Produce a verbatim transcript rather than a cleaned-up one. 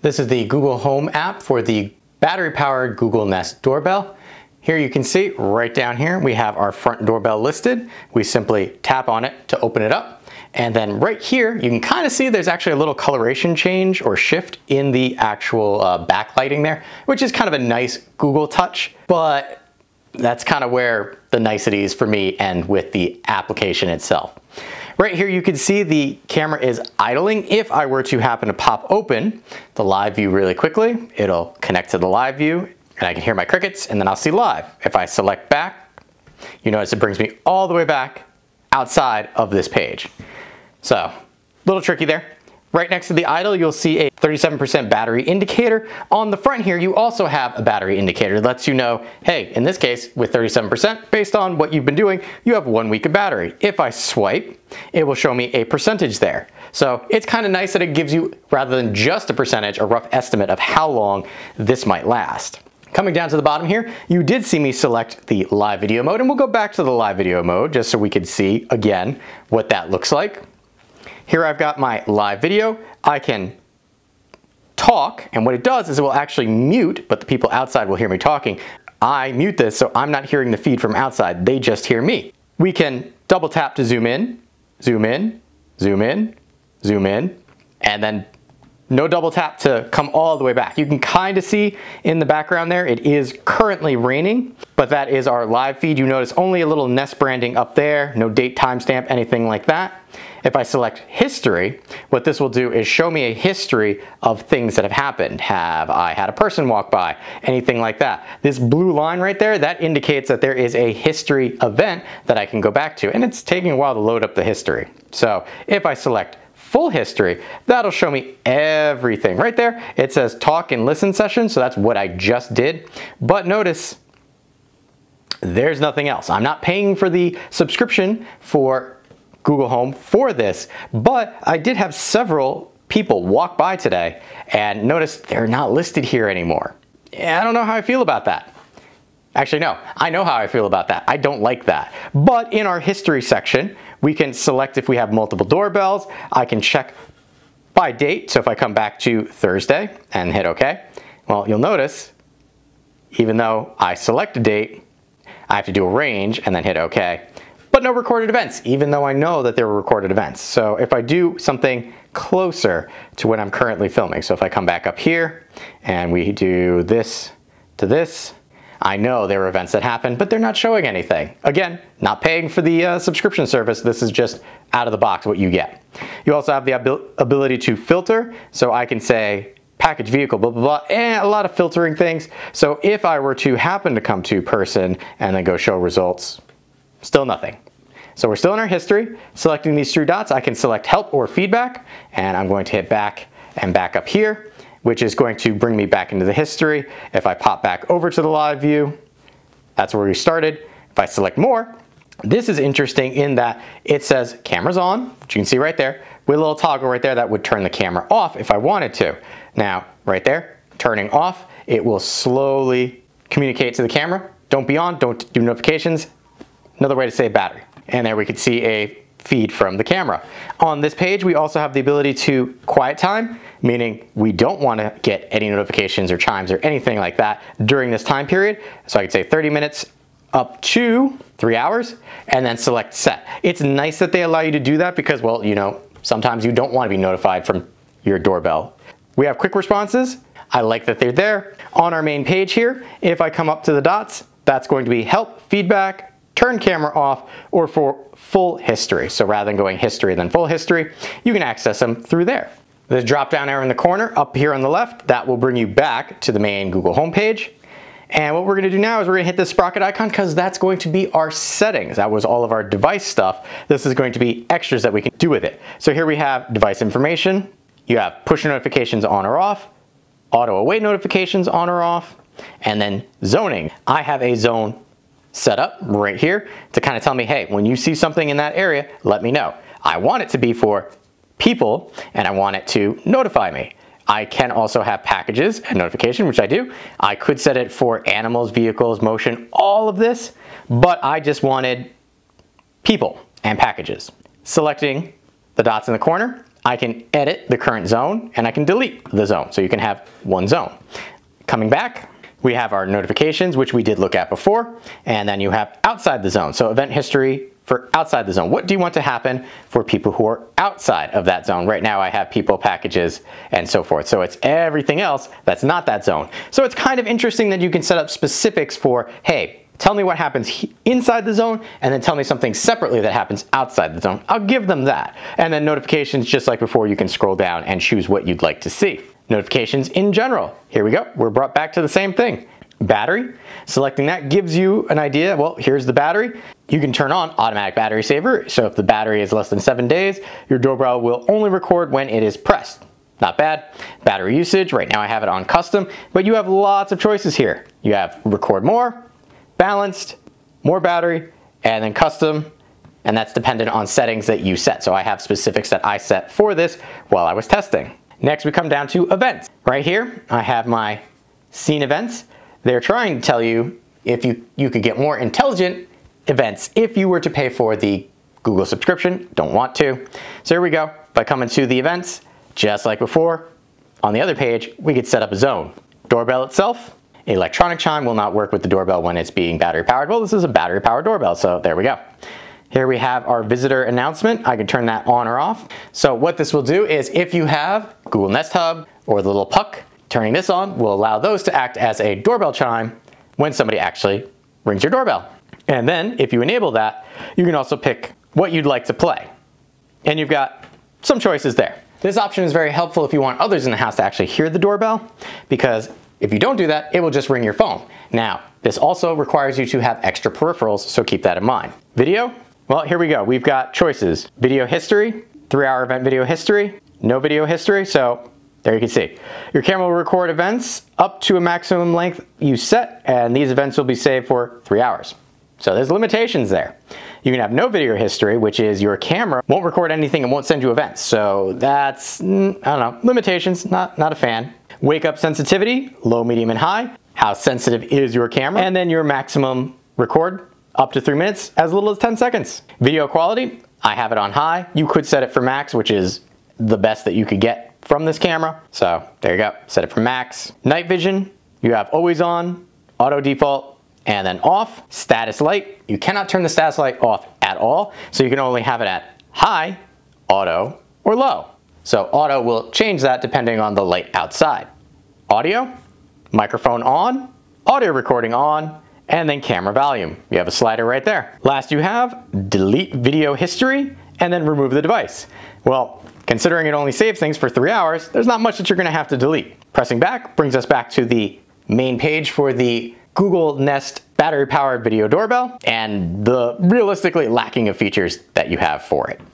This is the Google Home app for the battery-powered Google Nest Doorbell. Here you can see right down here we have our front doorbell listed. We simply tap on it to open it up. And then right here you can kind of see there's actually a little coloration change or shift in the actual uh, backlighting there, which is kind of a nice Google touch, but that's kind of where the niceties for me end with the application itself. Right here you can see the camera is idling. If I were to happen to pop open the live view really quickly, it'll connect to the live view and I can hear my crickets and then I'll see live. If I select back, you notice it brings me all the way back outside of this page. So, a little tricky there. Right next to the idle, you'll see a thirty-seven percent battery indicator. On the front here, you also have a battery indicator that lets you know, hey, in this case, with thirty-seven percent, based on what you've been doing, you have one week of battery. If I swipe, it will show me a percentage there. So it's kind of nice that it gives you, rather than just a percentage, a rough estimate of how long this might last. Coming down to the bottom here, you did see me select the live video mode, and we'll go back to the live video mode just so we can see, again, what that looks like. Here I've got my live video. I can talk, and what it does is it will actually mute, but the people outside will hear me talking. I mute this so I'm not hearing the feed from outside, they just hear me. We can double tap to zoom in, zoom in, zoom in, zoom in, and then no double tap to come all the way back. You can kind of see in the background there, it is currently raining, but that is our live feed. You notice only a little Nest branding up there, no date, timestamp, anything like that. If I select history, what this will do is show me a history of things that have happened. Have I had a person walk by? Anything like that. This blue line right there, that indicates that there is a history event that I can go back to, and it's taking a while to load up the history. So if I select full history, that'll show me everything. Right there, it says talk and listen session, so that's what I just did. But notice, there's nothing else. I'm not paying for the subscription for Google Home for this, but I did have several people walk by today and notice they're not listed here anymore. Yeah, I don't know how I feel about that. Actually, no, I know how I feel about that. I don't like that. But in our history section, we can select if we have multiple doorbells. I can check by date. So if I come back to Thursday and hit OK, well, you'll notice, even though I select a date, I have to do a range and then hit OK. But no recorded events, even though I know that there were recorded events. So if I do something closer to when I'm currently filming, so if I come back up here and we do this to this, I know there were events that happened, but they're not showing anything. Again, not paying for the uh, subscription service. This is just out of the box what you get. You also have the abil ability to filter, so I can say package vehicle, blah, blah, blah, and a lot of filtering things. So if I were to happen to come to person and then go show results, still nothing. So we're still in our history. Selecting these three dots, I can select help or feedback, and I'm going to hit back and back up here, which is going to bring me back into the history. If I pop back over to the live view, that's where we started. If I select more, this is interesting in that it says cameras on, which you can see right there, with a little toggle right there that would turn the camera off if I wanted to. Now, right there, turning off, it will slowly communicate to the camera. Don't be on, don't do notifications. Another way to save battery. And there we can see a feed from the camera. On this page, we also have the ability to quiet time, meaning we don't want to get any notifications or chimes or anything like that during this time period. So I could say thirty minutes up to three hours and then select set. It's nice that they allow you to do that because, well, you know, sometimes you don't want to be notified from your doorbell. We have quick responses. I like that they're there. On our main page here, if I come up to the dots, that's going to be help, feedback, turn camera off, or for full history. So rather than going history then full history, you can access them through there. The drop down arrow in the corner up here on the left, that will bring you back to the main Google Home page. And what we're gonna do now is we're gonna hit the sprocket icon because that's going to be our settings. That was all of our device stuff. This is going to be extras that we can do with it. So here we have device information. You have push notifications on or off, auto await notifications on or off, and then zoning. I have a zone set up right here to kind of tell me, hey, when you see something in that area, let me know. I want it to be for people and I want it to notify me. I can also have packages and notification, which I do. I could set it for animals, vehicles, motion, all of this, but I just wanted people and packages. Selecting the dots in the corner, I can edit the current zone and I can delete the zone. So you can have one zone. Coming back, we have our notifications, which we did look at before, and then you have outside the zone. So event history for outside the zone. What do you want to happen for people who are outside of that zone? Right now I have people, packages, and so forth. So it's everything else that's not that zone. So it's kind of interesting that you can set up specifics for, hey, tell me what happens inside the zone, and then tell me something separately that happens outside the zone. I'll give them that. And then notifications, just like before, you can scroll down and choose what you'd like to see. Notifications in general. Here we go. We're brought back to the same thing. Battery. Selecting that gives you an idea. Well, here's the battery. You can turn on automatic battery saver. So if the battery is less than seven days, your doorbell will only record when it is pressed. Not bad. Battery usage. Right now I have it on custom, but you have lots of choices here. You have record more, balanced, more battery, and then custom, and that's dependent on settings that you set. So I have specifics that I set for this while I was testing. Next, we come down to events. Right here, I have my scene events. They're trying to tell you if you, you could get more intelligent events if you were to pay for the Google subscription. Don't want to. So here we go. By coming to the events, just like before, on the other page, we could set up a zone. Doorbell itself, electronic chime will not work with the doorbell when it's being battery powered. Well, this is a battery powered doorbell, so there we go. Here we have our visitor announcement. I can turn that on or off. So what this will do is if you have Google Nest Hub or the little puck, turning this on will allow those to act as a doorbell chime when somebody actually rings your doorbell. And then if you enable that, you can also pick what you'd like to play. And you've got some choices there. This option is very helpful if you want others in the house to actually hear the doorbell, because if you don't do that, it will just ring your phone. Now, this also requires you to have extra peripherals, so keep that in mind. Video. Well, here we go. We've got choices. Video history, three hour event video history, no video history. So there you can see. Your camera will record events up to a maximum length you set, and these events will be saved for three hours. So there's limitations there. You can have no video history, which is your camera won't record anything and won't send you events. So that's, I don't know, limitations, not, not a fan. Wake up sensitivity, low, medium, and high. How sensitive is your camera? And then your maximum record, up to three minutes, as little as ten seconds. Video quality, I have it on high. You could set it for max, which is the best that you could get from this camera. So there you go, set it for max. Night vision, you have always on, auto default, and then off. Status light, you cannot turn the status light off at all, so you can only have it at high, auto, or low. So auto will change that depending on the light outside. Audio, microphone on, audio recording on, and then camera volume. You have a slider right there. Last you have delete video history and then remove the device. Well, considering it only saves things for three hours, there's not much that you're gonna have to delete. Pressing back brings us back to the main page for the Google Nest battery powered video doorbell and the realistically lacking of features that you have for it.